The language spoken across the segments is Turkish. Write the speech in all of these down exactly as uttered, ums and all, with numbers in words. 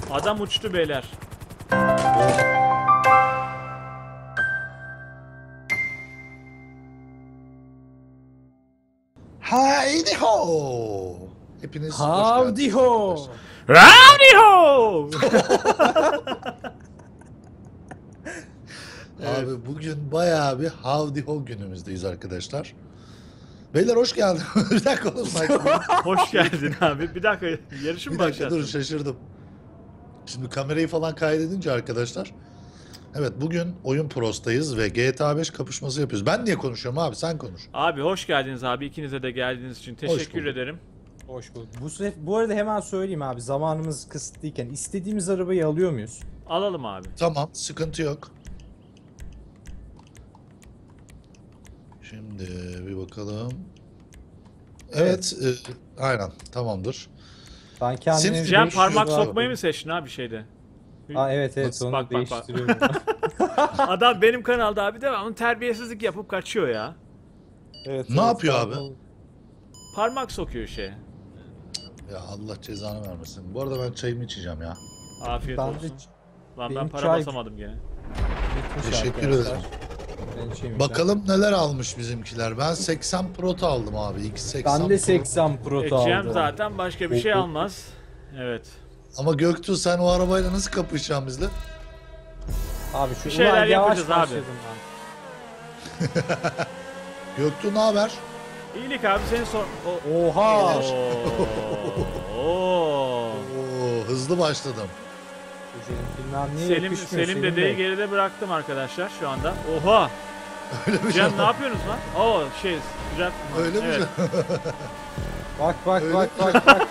Adam uçtu beyler. Haydi ho. Hepiniz hoş Howdy geldiniz ho. arkadaşlar. Howdy ho! Evet. Abi bugün bayağı bir howdy ho günümüzdeyiz arkadaşlar. Beyler hoş geldin. Bir dakika oğlum. Hoş geldin abi. Bir dakika yarışı mı Bir dakika dur, başlattın? şaşırdım. Şimdi kamerayı falan kaydedince arkadaşlar. Evet, bugün Oyun Pros'tayız ve G T A beş kapışması yapıyoruz. Ben niye konuşuyorum abi, sen konuş. Abi hoş geldiniz abi. İkinize de geldiğiniz için teşekkür bulduk. ederim. Hoş bulduk. Bu, sef- bu arada hemen söyleyeyim abi, zamanımız kısıtlıyken istediğimiz arabayı alıyor muyuz? Alalım abi. Tamam, sıkıntı yok. Şimdi bir bakalım. Evet, e, aynen tamamdır. Ben kendime Senin- bir Cem beş yüz parmak var. sokmayı mı seçtin abi şeyde? Aa, evet evet, Nasıl? onu Bak, bak, bak. değiştiriyorum. Adam benim kanalda abi devamlı terbiyesizlik yapıp kaçıyor ya. Evet, Ne yapıyor ben abi? onu- Parmak sokuyor şeye. Ya Allah cezanı vermesin. Bu arada ben çayımı içeceğim ya. Afiyet Ben de olsun. Lan ben benim para çay- basamadım gene. bitmiş Teşekkür arkadaşlar. ederim. Ben içemeyeceğim. Bakalım neler almış bizimkiler. Ben seksen Pro'tu aldım abi. X seksen Ben de Pro. seksen Pro E, aldım. Cem zaten başka bir şey almaz. Evet. Ama Göktuğ, sen o arabayla nasıl kapışacaksın bizle? Abi şu Bir şeyler ulan yavaş yapacağız abi. başladım Göktuğ ne haber? İyilik abi seni sor... O... ben. Oha! Oo. Oo. Oo, hızlı başladım. Selim bilmem niye Selim, yakışmıyor Selim Bey. dedeyi geride bıraktım arkadaşlar şu anda. Oha! Öyle mi Cem canım? ne yapıyorsunuz lan? Oo şey sıcak. Öyle mi Evet. canım? Bak bak Öyle bak bak bak.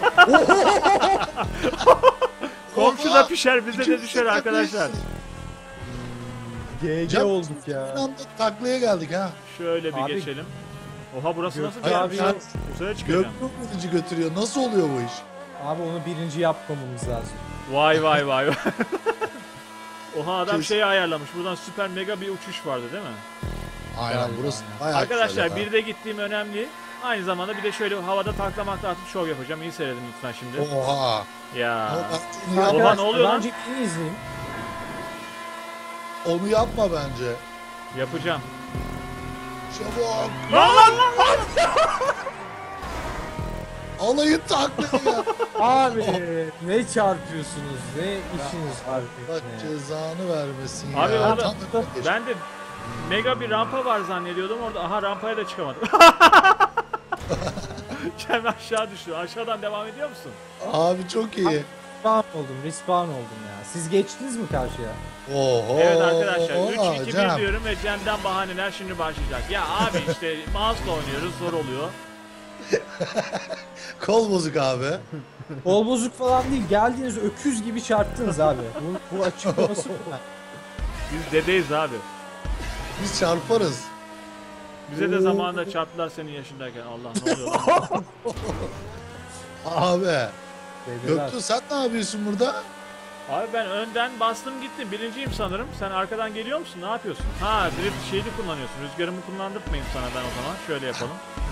Komşu da pişer bize de İkimiz düşer arkadaşlar. G G Cem, olduk ya. Bir anda taklaya geldik ha. Şöyle bir Abi- geçelim. Oha burası nasıl Gökhan gelmiş abi- lan? Uzaya çıkacağım. Göktuğ birinci götürüyor. Nasıl oluyor bu iş? Abi onu birinci yapmamamız lazım. Vay vay vay. Oha adam Kes- şeyi ayarlamış. Buradan süper mega bir uçuş vardı değil mi? Aynen, Galiba burası ya. bayağı Arkadaşlar güzel ya. bir de gittiğim önemli. Aynı zamanda bir de şöyle havada taklamakla atıp şov yapacağım. İyi seyredin lütfen şimdi. Oha. Ya. Ama bak, onu, Oha, yapma, ne oluyor lan? Bence beni izleyin. onu yapma bence. Yapacağım. Çabuk. Lan lan lan lan! Alayın taklaya ya. Abi ne çarpıyorsunuz, ne işiniz var Allah peki? cezanı vermesin Abi ya. orada- Tam önüne geç. Ben de mega bir rampa var zannediyordum orada. Aha rampaya da çıkamadım. Cem aşağı düştü. Aşağıdan devam ediyor musun? Abi çok iyi. Respawn oldum, respawn oldum ya. Siz geçtiniz mi karşıya? Oho. Evet arkadaşlar üç iki Cem. bir diyorum ve Cem'den bahaneler şimdi başlayacak. Ya abi işte mouse'la oynuyoruz zor oluyor. Kol bozuk abi. Kol bozuk falan değil, geldiğiniz öküz gibi çarptınız abi. Bu, bu açıklaması kolay. Biz dedeyiz abi. Biz çarparız. Bize de zamanında çarptılar senin yaşındayken. Allah ne oluyor lan? Abi. Dediler. Göktuğ sen ne yapıyorsun burada? Abi ben önden bastım gittim. Birinciyim sanırım. Sen arkadan geliyor musun? Ne yapıyorsun? Ha drift şeyini kullanıyorsun. Rüzgarımı kullandırtmayayım sana ben o zaman. Şöyle yapalım.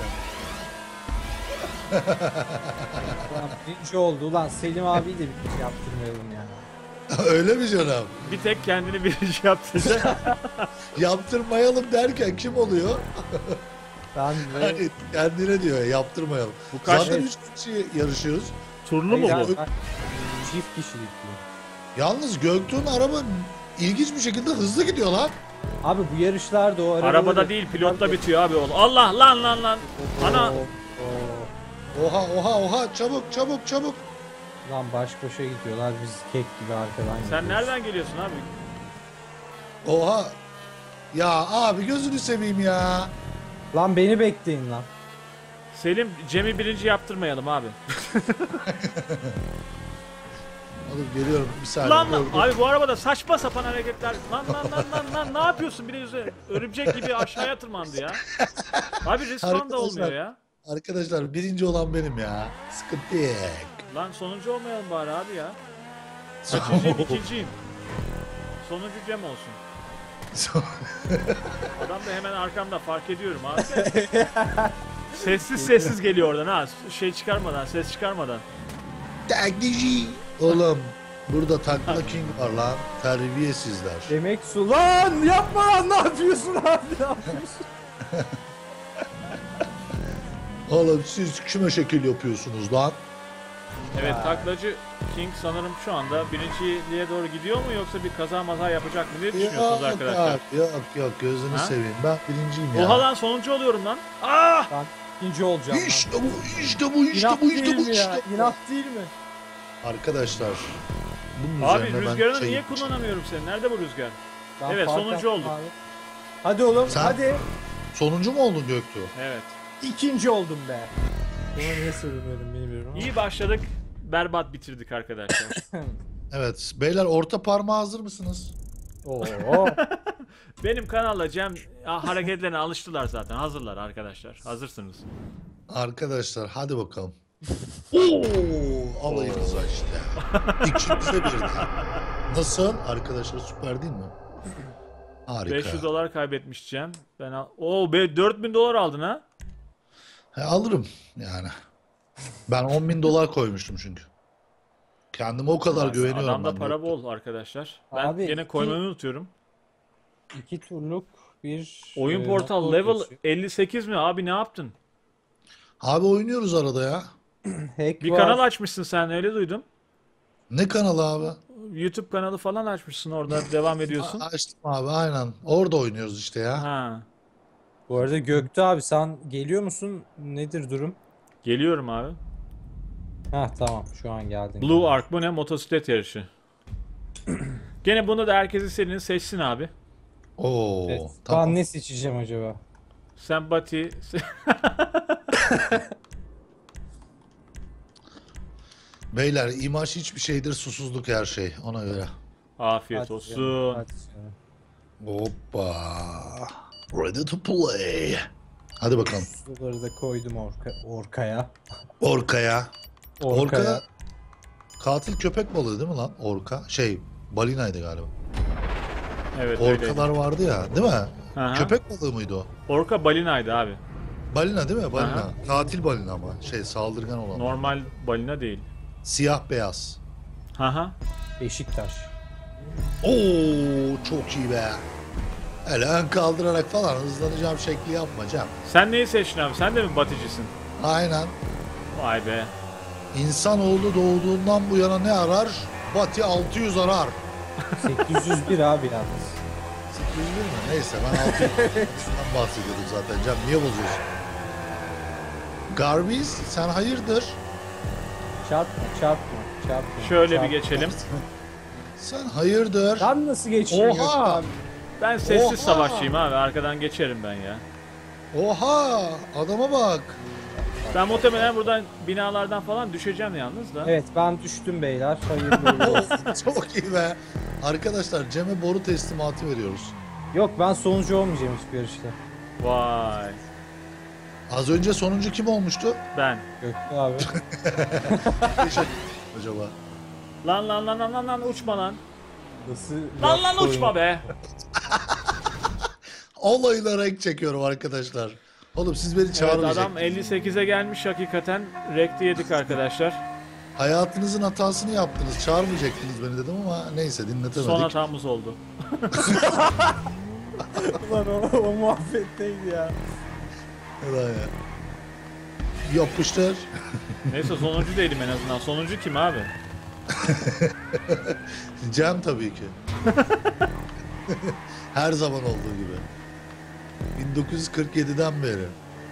Ulan birinci oldu. Ulan Selim abiyi de bir şey yaptırmayalım ya. Öyle mi canım? Bir tek kendini birinci yaptıracak. Yaptırmayalım derken kim oluyor? Ben ve... Hani kendine diyor ya, yaptırmayalım. Bu kaç- Zaten Evet. üç kişi yarışıyoruz. Turlu mu Hayır, bu? ben çift kişilikli. Yalnız Göktuğ'un araba ilginç bir şekilde hızlı gidiyor lan. Abi bu yarışlarda o arabaları... Arabada değil pilotta bitiyor abi oğlum. Allah lan lan lan. Ana. Oo, oo. Oha oha oha, çabuk çabuk çabuk. Lan baş başa gidiyorlar, biz kek gibi arkadan Sen gidiyoruz. nereden geliyorsun abi? Oha. Ya abi gözünü seveyim ya. Lan beni bekleyin lan. Selim Cem'i birinci yaptırmayalım abi. Oğlum geliyorum bir saniye. Lan lan dur, dur. abi bu arabada saçma sapan hareketler. Lan lan lan lan lan ne yapıyorsun bir de üzerine örümcek gibi aşağıya tırmandı ya. Abi respawn da Arkadaşlar. olmuyor ya. Arkadaşlar birinci olan benim ya. Sıkıntı yok. Lan sonuncu olmayalım bari abi ya. Kaçıncıyım ikinciyim. Sonuncu Cem olsun. Adam da hemen arkamda fark ediyorum abi. Sessiz sessiz geliyor oradan ha. Şey çıkarmadan, ses çıkarmadan. Taksici. Oğlum Burada takla king var lan. Terbiyesizler. Demek su lan yapma lan ne yapıyorsun abi ne yapıyorsun? Oğlum siz kime şekil yapıyorsunuz lan? Evet, Ha. taklacı King sanırım şu anda birinciliğe doğru gidiyor mu yoksa bir kaza maza yapacak mı diye düşünüyorsunuz Yok arkadaşlar. abi, yok yok gözünü Ha? seveyim. Ben birinciyim ya. Oha lan, sonuncu oluyorum lan. Ah! Ben ikinci olacağım lan. İşte bu, işte bu, işte İnat bu, işte değil bu, mi ya? işte bu. İnat değil mi? Arkadaşlar. Bunun Abi üzerine ben rüzgarını şey- niye kullanamıyorum senin? Nerede bu rüzgar? Ben Evet, fark sonuncu attım olduk. abi. Hadi oğlum Sen- hadi. Sonuncu mu oldun Göktuğ? Evet. İkinci oldum be. Buna niye söylemedim bilmiyorum ama. İyi başladık. Berbat bitirdik arkadaşlar. Evet. Beyler orta parmağı hazır mısınız? Oo. Benim kanalla Cem ah, hareketlerine alıştılar zaten. Hazırlar arkadaşlar. Hazırsınız. Arkadaşlar hadi bakalım. Oo, alayınıza işte. İkimize birden. Nasıl? Arkadaşlar süper değil mi? Harika. beş yüz dolar kaybetmiş Cem. Ben al... Oo be, dört bin dolar aldın ha. He, alırım yani. Ben on bin dolar koymuştum çünkü. Kendime o kadar güveniyorum. Adamda ben para Göktuğ. bol arkadaşlar. Ben Abi, gene iki- koymayı unutuyorum. İki turluk bir... Oyun e, portal motor level taşıyor. elli sekiz mi abi, ne yaptın? Abi oynuyoruz arada ya. Hack Bir var. kanal açmışsın sen, öyle duydum. Ne kanalı abi? YouTube kanalı falan açmışsın, orada devam ediyorsun. A- açtım abi aynen. Orada oynuyoruz işte ya. Ha. Bu arada Göktuğ abi sen geliyor musun? Nedir durum? Geliyorum abi. Ha tamam şu an geldin. Blue Ark bu ne? Motosiklet yarışı. Gene bunu da herkes istediğini seçsin abi. Oo, Evet, tamam. Ben ne seçeceğim acaba? Sen Bati... Beyler imaj hiçbir şeydir, susuzluk her şey. Ona göre. Afiyet Hadi olsun. canım, hadi canım. Hoppa. Ready to play. Hadi bakalım. Suları da koydum orka, orkaya. Orkaya. Orkaya. Orka katil köpek balığı değil mi lan? Orka. Şey, balinaydı galiba. Evet öyle. Orkalar vardı ya, değil mi? Aha. Köpek balığı mıydı o? Orka balinaydı abi. Balina değil mi? Balina. Aha. Katil balina ama. Şey, saldırgan olan. Normal balina değil. Siyah beyaz. Haha. Beşiktaş. Oo, çok iyi be. Hele ön kaldırarak falan hızlanacağım şekli yapma Cem. Sen neyi seçtin abi? Sen de mi Batıcısın? Aynen. Vay be. İnsanoğlu doğduğundan bu yana ne arar? Bati altı yüz arar. sekiz yüz bir abi yalnız. sekiz yüz bir mi? Neyse ben altı yüzden bahsediyordum zaten Cem. Niye bozuyorsun? Garbiz sen hayırdır? Çarpma çarpma çarpma. Şöyle çarpma. bir geçelim. Sen hayırdır? Sen nasıl geçtin? Oha! Ben sessiz Oha! savaşçıyım abi. Arkadan geçerim ben ya. Oha! Adama bak. Ben muhtemelen buradan binalardan falan düşeceğim yalnız da. Evet ben düştüm beyler. Hayırlı uğurlu olsun. Çok iyi be. Arkadaşlar Cem'e boru teslimatı veriyoruz. Yok ben sonucu olmayacağım hiçbir yarışta. Vay. Az önce sonuncu kim olmuştu? Ben. Göktuğ abi. Teşekkür acaba. Lan lan lan lan lan lan uçma lan. Nasıl Lan lan laf uçma be. Olayla renk çekiyorum arkadaşlar. Oğlum siz beni Evet, çağırmayacaksınız. adam elli sekize gelmiş hakikaten. Rekti yedik arkadaşlar. Hayatınızın hatasını yaptınız. Çağırmayacaktınız beni dedim ama neyse dinletemedik. Son hatamız oldu. Lan o, o muhabbetteydi ya. Ulan ya. Yapıştır. Neyse sonuncu değilim en azından. Sonuncu kim abi? Cem tabii ki. Her zaman olduğu gibi. bin dokuz yüz kırk yediden beri.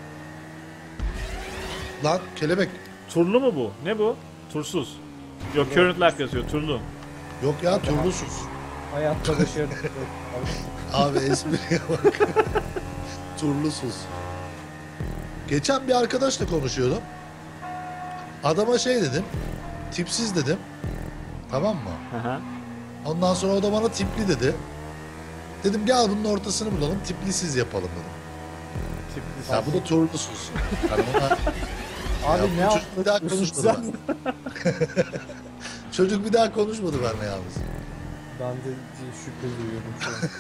Lan kelebek. Turlu mu bu? Ne bu? Tursuz. Yok, current life yazıyor. Turlu. Yok ya turlusuz. Hayatta başarılı. Abi espriye bak. Turlusuz. Geçen bir arkadaşla konuşuyordum. Adama şey dedim. Tipsiz dedim. Tamam mı? Aha. Ondan sonra o da bana tipli dedi. Dedim gel bunun ortasını bulalım. Tiplisiz yapalım dedim. Tipli Ya bu da turlusuz. Yani ona... Abi Ya ne bu çocuk bir daha yaptın? konuşmadı Çocuk bir daha konuşmadı benimle yalnız. Ben de şüphe duyuyorum şu an.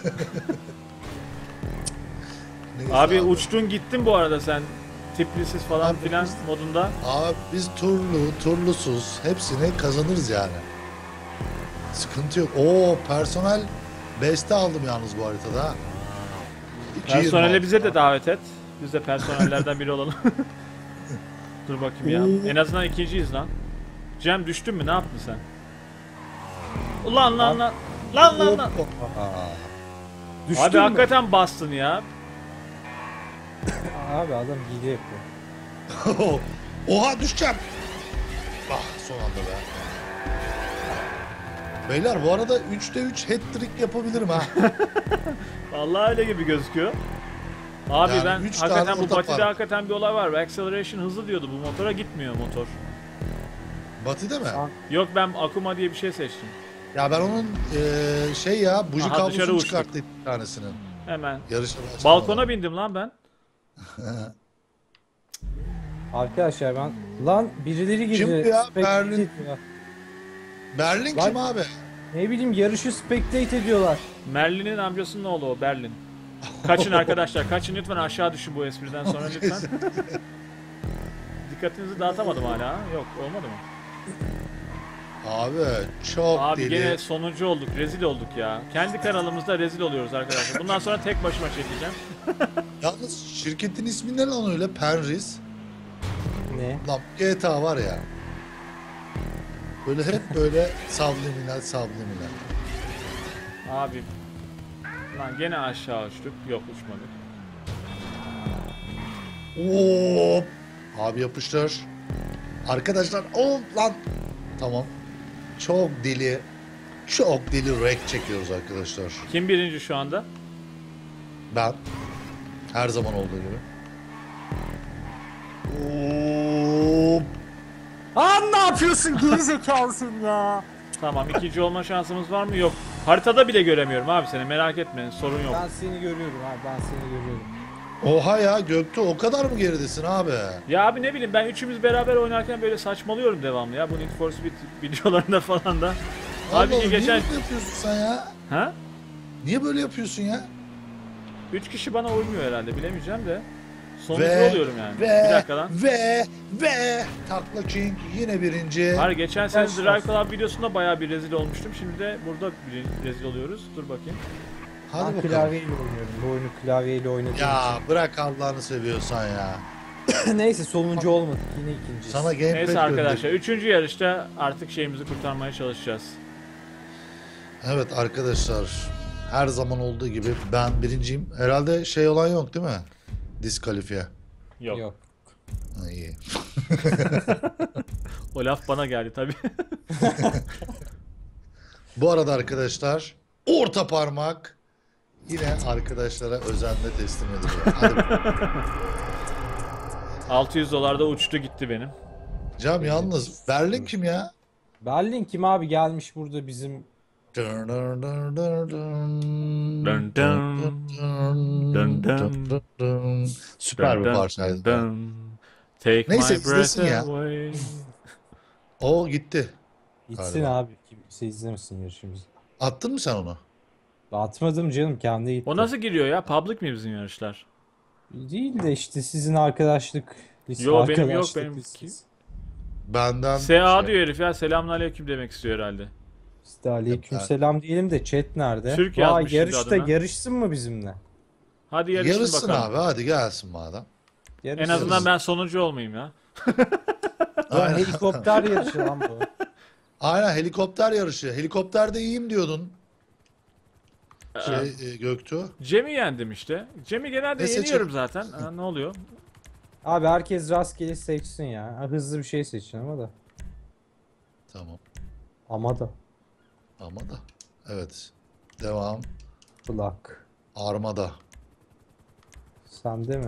Neyse Abi uçtun gittin bu arada sen. Tiplisiz falan Abi filan biz- modunda. Abi biz turlu, turlusuz hepsini kazanırız yani. Sıkıntı yok. Oo, personel beste aldım yalnız bu haritada. ha. iki yirmi Personele altı. bize de davet et. Biz de personellerden biri olalım. Dur bakayım ya. En azından ikinciyiz lan. Cem düştün mü? Ne yaptın sen? Ulan lan lan. Lan lan lan. Aa. Düştün Abi mü? hakikaten bastın ya. Abi adam hile yapıyor. Oha, düşeceğim. Ah, son anda be. Beyler bu arada üçte üç hat-trick yapabilirim ha. Vallahi öyle gibi gözüküyor. Abi Yani ben üç hakikaten tane bu orta Bati'de park. hakikaten bir olay var. Acceleration hızlı diyordu. Bu motora gitmiyor motor. Batı'da mı? Aa. Yok ben Akuma diye bir şey seçtim. Ya ben onun eee, şey ya buji Aha, dışarı kablosunu uçtuk. çıkarttı bir tanesini. Hemen. Yarışa başlamadan. Balkona bindim lan ben. Arkadaşlar ben lan birileri girdi. Kim bu ya? Spectate Berlin. ediyor. Berlin Lan- kim abi? Ne bileyim yarışı spectate ediyorlar. Merlin'in amcasının oğlu o Berlin. Kaçın arkadaşlar, kaçın lütfen, aşağı düşün bu espriden sonra lütfen. Dikkatinizi dağıtamadım hala. ha? Yok, olmadı mı? Abi çok Abi deli. gene sonuncu olduk, rezil olduk ya. Kendi kanalımızda rezil oluyoruz arkadaşlar. Bundan sonra tek başıma çekeceğim. Yalnız şirketin ismi ne lan öyle? Penriz. Ne? Lan G T A var ya. Böyle hep böyle subliminal subliminal. Abi. Lan gene aşağı uçtuk. Yok, uçmadık. Hop. Abi yapıştır. Arkadaşlar hop lan. Tamam. Çok deli. Çok deli wreck çekiyoruz arkadaşlar. Kim birinci şu anda? Ben. Her zaman olduğu gibi. Hop. Aa ne yapıyorsun gerizekalısın ya. Tamam, ikinci olma şansımız var mı? Yok. Haritada bile göremiyorum abi seni, merak etme, sorun yok. Ben seni görüyorum abi ben seni görüyorum. Oha ya Göktuğ, o kadar mı geridesin abi? Ya abi ne bileyim, ben üçümüz beraber oynarken böyle saçmalıyorum devamlı ya, bu Need for Speed videolarında falan da. Allah Abi Allah, geçen... niye böyle yapıyorsun sen ya? Ha? Niye böyle yapıyorsun ya? Üç kişi bana uymuyor herhalde, bilemeyeceğim de. Sonuncu Ve, oluyorum yani. ve, Bir dakika lan. ve, ve, Takla King yine birinci. Hayır, geçen sene Kaç Drive olsun? Club videosunda bayağı bir rezil olmuştum. Şimdi de burada bir rezil oluyoruz. Dur bakayım. Hadi Ben bakalım. klavyeyle oynuyorum. Bu oyunu klavyeyle oynadığım Ya bırak Allah'ını seviyorsan ya. için. Neyse sonuncu olmadık yine ikinciyiz. Sana gamepad Neyse arkadaşlar, gönderdim. üçüncü yarışta artık şeyimizi kurtarmaya çalışacağız. Evet arkadaşlar, her zaman olduğu gibi ben birinciyim. Herhalde şey olan yok değil mi? Diskalifiye. Yok. Yok. Ha, iyi. O laf bana geldi tabii. Bu arada arkadaşlar, orta parmak yine arkadaşlara özenle teslim ediliyor. Hadi bakalım. altı yüz dolarda uçtu gitti benim. Cam yalnız Berlin kim ya? Berlin kim abi gelmiş burada bizim Dun dun dun dun dun. Dun dun. Dun dun. Dun dun. Süper bir Dun dun, parçaydı. dun. Take Neyse, my breath izlesin ya. away. O gitti. gitsin Galiba. abi kimse izlemesin yarışımızı. Attın mı sen onu? Atmadım canım kendi gitti. O nasıl giriyor ya? Public mi bizim yarışlar? Değil de işte sizin arkadaşlık listesi. Yo, benim yok, arkadaşlık benim listesi. Benden S A şey- diyor herif ya. Selamünaleyküm demek istiyor herhalde. İşte aleyküm Yok, selam diyelim de chat nerede? Türk Vay, yazmış şimdi yarışta adına. yarışsın mı bizimle? Hadi yarışın Yarışsın bakalım. abi, hadi gelsin madem. En Yarışsın. azından ben sonuncu olmayayım ya. Lan helikopter yarışı lan bu. Aynen, helikopter yarışı. Helikopterde iyiyim diyordun. Ee, Şey, e, Göktuğ. Cem'i yendim işte. Cem'i genelde Ne yeniyorum zaten. Ha, ne oluyor? Abi herkes rastgele seçsin ya. Ha, hızlı bir şey seçin ama da. Tamam. Ama da. Ama da. Evet. Devam. Black. Armada. Sende mi?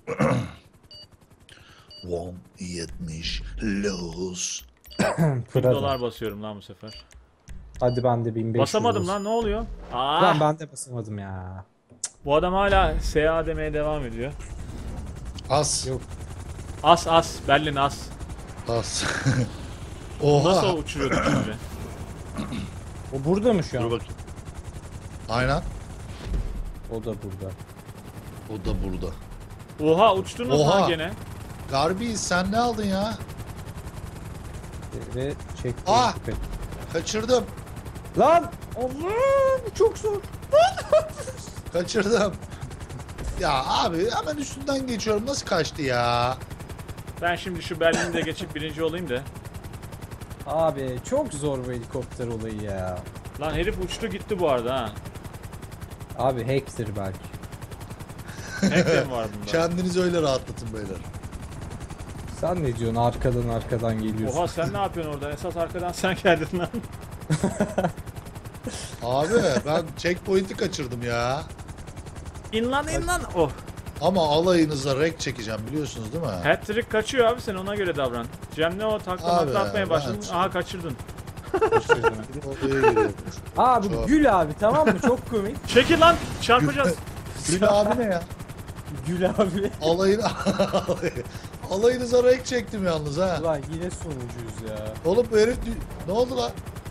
on yetmiş Lowe's. bin Prada. dolar basıyorum lan bu sefer. Hadi ben de bin beş yüz Basamadım olsun. lan, ne oluyor? Aa, Lan ben de basamadım ya. bu adam hala S A demeye devam ediyor. As. Yok. As as, Berlin as. As. Oha. Nasıl uçuruyorduk şimdi? O burada mı şu an? Dur bakayım. Aynen. O da burada. O da burada. Oha, uçtunuz Oha. lan gene. Garbi sen ne aldın ya? Ve çektim. Ah! Kaçırdım. Lan Allah bu çok zor. Kaçırdım. Ya abi hemen üstünden geçiyorum. Nasıl kaçtı ya? Ben şimdi şu Berlin'i de geçip birinci olayım da. Abi çok zor bu helikopter olayı ya. Lan herif uçtu gitti bu arada ha. Abi hack'tir belki. Hack mi var bunda? Kendinizi öyle rahatlatın beyler. Sen ne diyorsun arkadan arkadan geliyorsun. Oha sen ne yapıyorsun orada? Esas arkadan sen geldin lan. Abi ben checkpoint'i kaçırdım ya. İn lan in lan. Oh. Ama alayınıza rek çekeceğim biliyorsunuz değil mi? Hat-trick kaçıyor abi sen ona göre davran. Cem ne o takla Abi, makla atmaya başladın. ben- Aha kaçırdın. Odaya giriyormuş. Abi Çok- gül abi tamam mı? Çok komik. Çekil lan çarpacağız. Gül abi ne ya? Gül abi. Alayın alayınıza rek çektim yalnız ha. Ulan yine sonuncuyuz ya. Oğlum bu herif dü- ne oldu lan?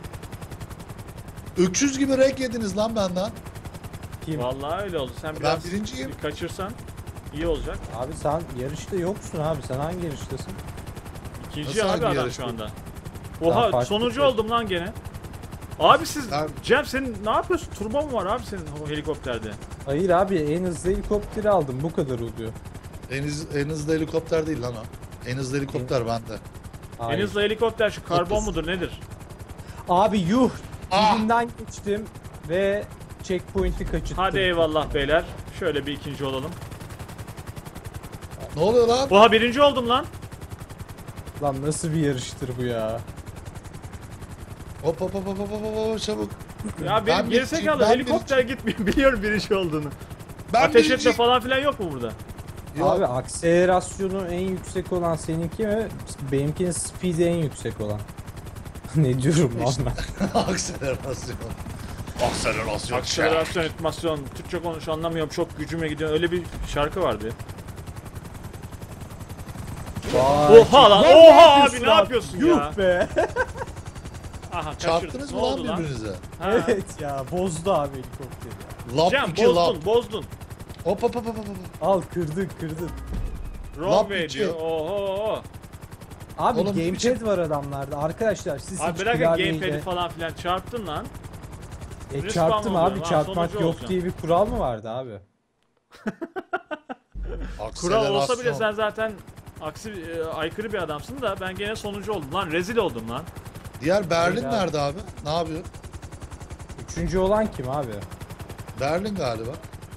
Öküz gibi rek yediniz lan benden. Kim? Vallahi öyle oldu. Sen Ben biraz birinciyim. bir kaçırsan iyi olacak. Abi sen yarışta yoksun abi. Sen hangi yarıştasın? İkinci Nasıl abi hangi adam yarış şu bu? anda. Daha Oha farklı sonuncu bir- oldum lan gene. Abi siz Ben- Cem senin ne yapıyorsun? Turbo mu var abi senin o helikopterde? Hayır abi en hızlı helikopteri aldım. Bu kadar oluyor. En, hız, en hızlı helikopter değil lan o. En hızlı helikopter bende. Hayır. En hızlı helikopter şu karbon Otuz. mudur nedir? Abi yuh. Ah! Dibinden geçtim ve checkpoint'i kaçırttım. Hadi eyvallah beyler. Şöyle bir ikinci olalım. Ne oluyor lan? Oha birinci oldum lan. Lan nasıl bir yarıştır bu ya? Hop hop hop hop hop hop hop çabuk. Ya benim Ben gerizekalı birinciyim, ben helikopter gitmiyor. Biliyorum birinci olduğunu. Ben Ateş etme birinciyim. falan filan yok mu burada? Yok. Abi akselerasyonu en yüksek olan seninki mi? Benimkinin speed'i en yüksek olan. Ne diyorum lan İşte. ben? Akselerasyon. Akselerasyon. Akselerasyon, etmasyon. Türkçe konuş anlamıyorum. Çok gücüme gidiyor. Öyle bir şarkı vardı ya. Vay, Oha lan, ne oha yapıyorsun abi, ne lan? yapıyorsun ya? Yuh be. Aha kaçırdım. Çarptınız Ne mı lan oldu lan? birbirinize? Ha. Evet ya bozdu abi helikopteri. Lap Cem iki lap. bozdun bozdun. Hop hop hop hop hop. Al kırdın kırdın. Runway iki. diyor. Oho. Abi Oğlum, gamepad biçim- var adamlarda. Arkadaşlar siz Abi hiç bırakın klavyeyle... gamepad'i falan filan çarptın lan. E, respawn çarptım oluyor. abi Ha, çarpmak sonucu yok olacağım. diye bir kural mı vardı abi? Kural olsa bile Akselerasyon. sen zaten aksi e, aykırı bir adamsın da ben gene sonuncu oldum lan. Rezil oldum lan. Diğer Berlin Öyle abi. nerede abi? Ne yapıyor? Üçüncü olan kim abi? Berlin galiba.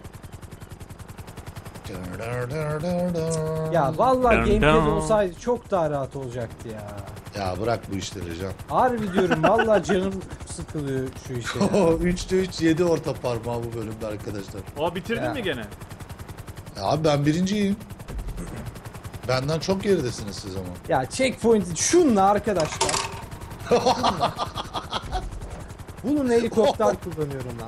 Ya vallahi Dun gamepad dun. olsaydı çok daha rahat olacaktı ya. Ya bırak bu işleri Can. Harbi diyorum vallahi canım sıkılıyor şu işe. ya. üçte üç yedi orta parmağı bu bölümde arkadaşlar. O bitirdin Ya. mi gene? Ya abi ben birinciyim. Benden çok geridesiniz siz ama. Ya checkpoint şunla arkadaşlar. Bunun helikopter kullanıyorum lan.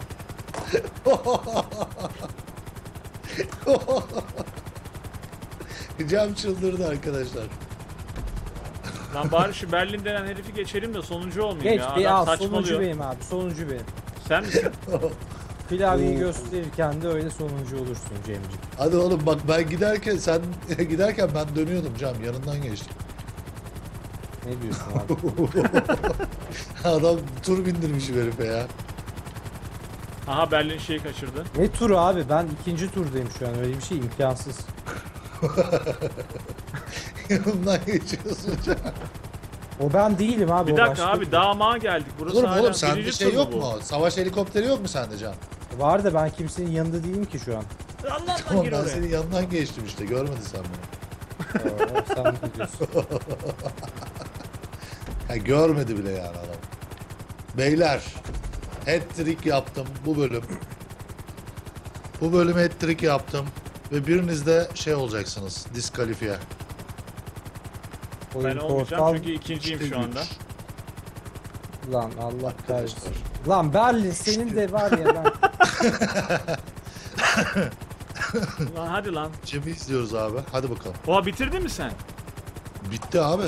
Cam çıldırdı arkadaşlar. Lan bari şu Berlin denen herifi geçelim de sonuncu olmayayım Geç ya. bir Adam al sonuncu saçmalıyor. benim abi sonuncu benim. Sen misin? Klavyeyi Oo. gösterirken de öyle sonuncu olursun Cemciğim. Hadi oğlum bak ben giderken sen giderken ben dönüyordum Cam yanından geçtim. Ne diyorsun abi? Adam tur bindirmiş herife ya. Aha Berlin şeyi kaçırdı. Ne turu abi ben ikinci turdayım şu an öyle bir şey imkansız. Yanından geçiyorsun Cam. O ben değilim abi Bir o dakika başka abi biri. dağmağa geldik. Burası Oğlum hala oğlum sende birinci şey tur yok bu. mu? Savaş helikopteri yok mu sende Can? Var da ben kimsenin yanında değilim ki şu an. Allah'tan Tamam gir ben oraya. senin yanından geçtim işte görmedin sen beni. Aa, sen biliyorsun. Ha, görmedi bile yani adam. Beyler hat-trick yaptım bu bölüm. Bu bölüm hat-trick yaptım. Ve biriniz de şey olacaksınız. Diskalifiye. Oyun Ben olmayacağım portal... çünkü ikinciyim şu anda. Lan Allah kahretsin. Arkadaşlar. Lan Berlin senin de var ya lan. Lan hadi lan. Cem'i izliyoruz abi. Hadi bakalım. Oha bitirdin mi sen? Bitti abi.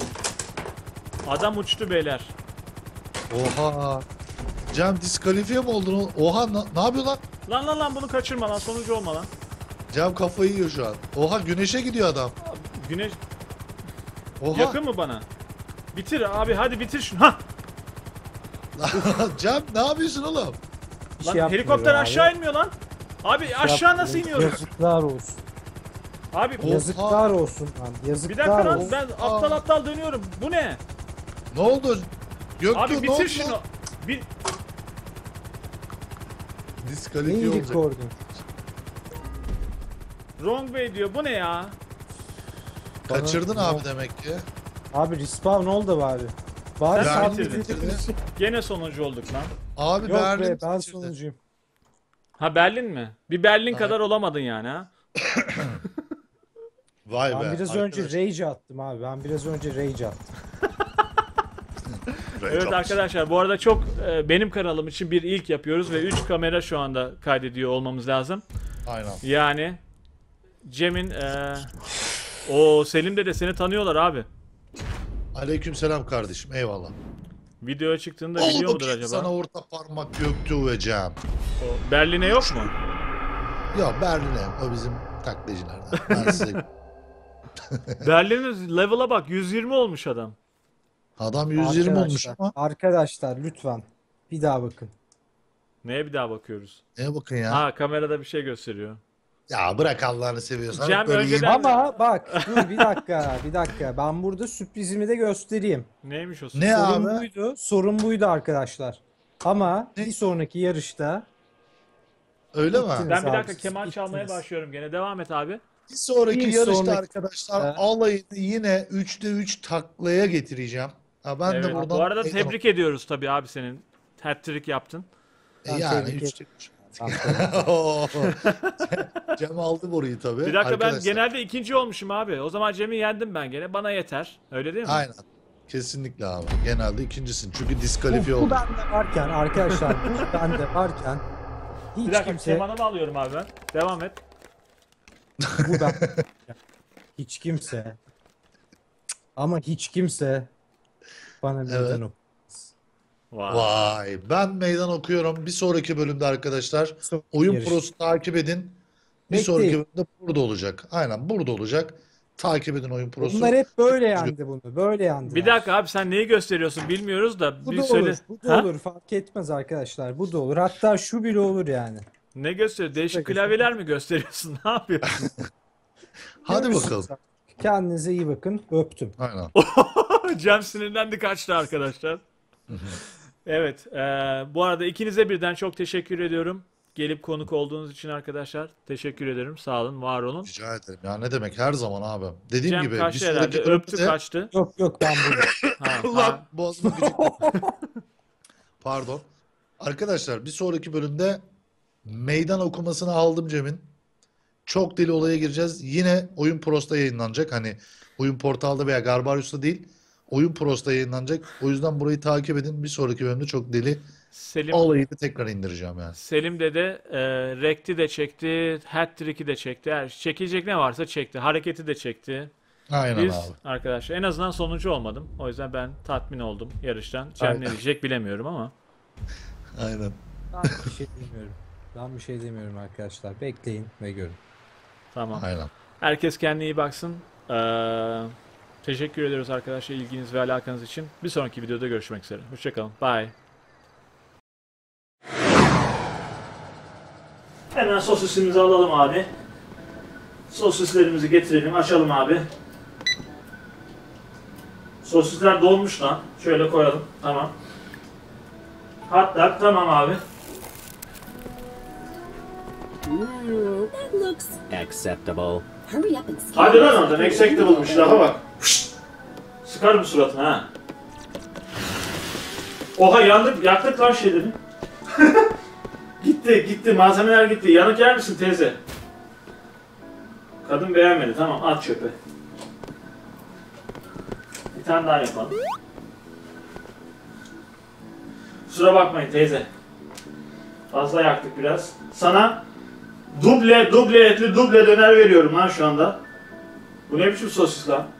Adam uçtu beyler. Oha. Cem diskalifiye mi oldun? Oha na- ne yapıyor lan? Lan lan lan bunu kaçırma lan sonucu olma lan. Cem kafayı yiyor şu an. Oha güneşe gidiyor adam. Güneş Oha. yakın mı bana? Bitir abi hadi bitir şunu. Ha. Cem ne yapıyorsun oğlum? Bir Lan şey yapmıyorum helikopter abi. aşağı inmiyor lan. Abi Şey aşağı nasıl yapmıyorum. iniyoruz? Yazıklar olsun. Abi Oha. Yazıklar olsun lan. Yazıklar bir dakika lan olsun. ben aptal aptal dönüyorum. Bu ne? Ne oldu? Göktuğ Abi ne oldu? bitir şunu. Bir Ne Diskalifiye iyi olacak. recording. wrong way diyor. Bu ne ya? Kaçırdın Bana- abi demek ki. Abi respawn oldu bari. Bari Sen sabit bitirdin. bitirdin. Gene sonuncu olduk lan. Abi Yok Berlin be ben bitirdi. sonuncuyum. Ha Berlin mi? Bir Berlin Evet. kadar olamadın yani ha. Vay be. Ben biraz arkadaş. önce rage attım abi. Ben biraz önce rage attım. Evet Çok- arkadaşlar bu arada çok e, benim kanalım için bir ilk yapıyoruz ve üç kamera şu anda kaydediyor olmamız lazım. Aynen. Yani Cem'in e, o Selim'de de seni tanıyorlar abi. Aleykümselam kardeşim eyvallah. Videoya çıktığında biliyor Oldu mudur ki acaba? sana orta parmak Göktuğ ve Cem. O Berlin'e yok mu? Ya Berlin'e o bizim taklacılardan. Ben size... Berlin'in level'a bak yüz yirmi olmuş adam. Adam yüz yirmi olmuş Arkadaşlar, ama. Arkadaşlar lütfen bir daha bakın. Neye bir daha bakıyoruz? Neye bakın ya. Ha kamerada bir şey gösteriyor. Ya bırak Allah'ını seviyorsan. Cem Hep böyle önceden- yemin- Ama bak dur bir dakika bir dakika ben burada sürprizimi de göstereyim. Neymiş o? Ne Sorun abi? buydu, sorun buydu arkadaşlar. Ama Ne? bir sonraki yarışta Öyle mi? Bittiniz. Ben bir Abi, dakika siz keman çalmaya bittiniz. başlıyorum gene. Devam et abi. Bir sonraki Bir yarışta sonraki- arkadaşlar Ha. alayını yine üçte üç taklaya getireceğim. Ha, ben de Evet. buradan... Bu arada tebrik ediyoruz tabii abi senin. Hat-trick yaptın. E, Ben yani tebrik üçte üç. Aferin. Cem aldı burayı tabii. Bir dakika ben Arkadaşlar, genelde ikinci olmuşum abi. O zaman Cem'i yendim ben gene. Bana yeter. Öyle değil mi? Aynen. Kesinlikle abi. Genelde ikincisin. Çünkü bu, diskalifiye bu oldu. bende varken arkadaşlar bu bende varken Bir hiç dakika kimse kemanımı alıyorum abi ben. Devam et. bu ben hiç kimse ama hiç kimse bana meydan Evet. okumaz. Vay. Vay. Ben meydan okuyorum. Bir sonraki bölümde arkadaşlar Son Oyun yarış. Pro'su takip edin. Bir Bekleyin. sonraki bölümde burada olacak. Aynen burada olacak. Takip edin Oyun Pro'su. Bunlar hep böyle yendi bunu. Böyle yendi. Bir dakika abi sen neyi gösteriyorsun bilmiyoruz da Bu bir da söyle. olur. Bu da Ha? olur. Fark etmez arkadaşlar. Bu da olur. Hatta şu bile olur yani. Ne gösteriyor? Değişik Bakın. klavyeler mi gösteriyorsun? Ne yapıyorsun? Hadi Görüşürüz bakalım. artık. Kendinize iyi bakın. Öptüm. Aynen. Cem sinirlendi kaçtı arkadaşlar. Evet. eee, bu arada ikinize birden çok teşekkür ediyorum. Gelip konuk olduğunuz için arkadaşlar. Teşekkür ederim. Sağ olun, var olun. Rica ederim. Ya ne demek her zaman abi. Dediğim Cem gibi bir kaçtı sonraki herhalde. bölümde Öptü de- kaçtı. Yok yok ben buradayım. Ha, Allah ha. boğazıma gıcık. Pardon. Arkadaşlar bir sonraki bölümde meydan okumasını aldım Cem'in. Çok deli olaya gireceğiz. Yine Oyun Pro'sta yayınlanacak. Hani Oyun Portal'da veya Garbarius'ta değil. Oyun Pro'sta yayınlanacak. O yüzden burayı takip edin. Bir sonraki bölümde çok deli Selim olayı da tekrar indireceğim yani. Selim dede e, Rekti de çekti, Hat-trick'i de çekti. Her çekilecek ne varsa çekti. Hareketi de çekti. Aynen Biz abi. arkadaşlar en azından sonuncu olmadım. O yüzden ben tatmin oldum yarıştan. Cem Aynen. ne diyecek bilemiyorum ama. Aynen. Ben bir şey demiyorum. Ben bir şey demiyorum arkadaşlar. Bekleyin ve görün. Tamam. Aynen. Herkes kendine iyi baksın. Ee, teşekkür ediyoruz arkadaşlar ilginiz ve alakanız için. Bir sonraki videoda görüşmek üzere. Hoşçakalın. Bye. Hemen sosisimizi alalım abi. Sosislerimizi getirelim. Açalım abi. Sosisler donmuş lan. Şöyle koyalım. Tamam. Hatta tamam abi. Mm, that looks. Acceptable. Hurry up and scan. Hadi lan oradan. Acceptable'mış. Lafa bak. Pişt. Sıkarım suratına ha. Oha yandık. Yaktık lan şeyleri. Gitti gitti. Malzemeler gitti. Yanık yer misin teyze? Kadın beğenmedi. Tamam at çöpe. Bir tane daha yapalım. Kusura bakmayın teyze. Fazla yaktık biraz. Sana duble duble etli duble döner veriyorum lan şu anda. Bu ne biçim sosis lan?